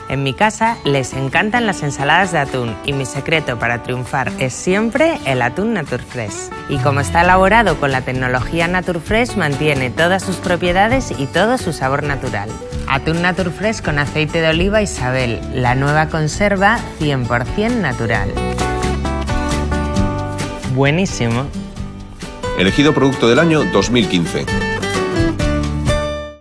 En mi casa les encantan las ensaladas de atún y mi secreto para triunfar es siempre el atún Naturfresh. Y como está elaborado con la tecnología Naturfresh, mantiene todas sus propiedades y todo su sabor natural. Atún Naturfresh con aceite de oliva Isabel, la nueva conserva 100% natural. Buenísimo. Elegido Producto del Año 2015.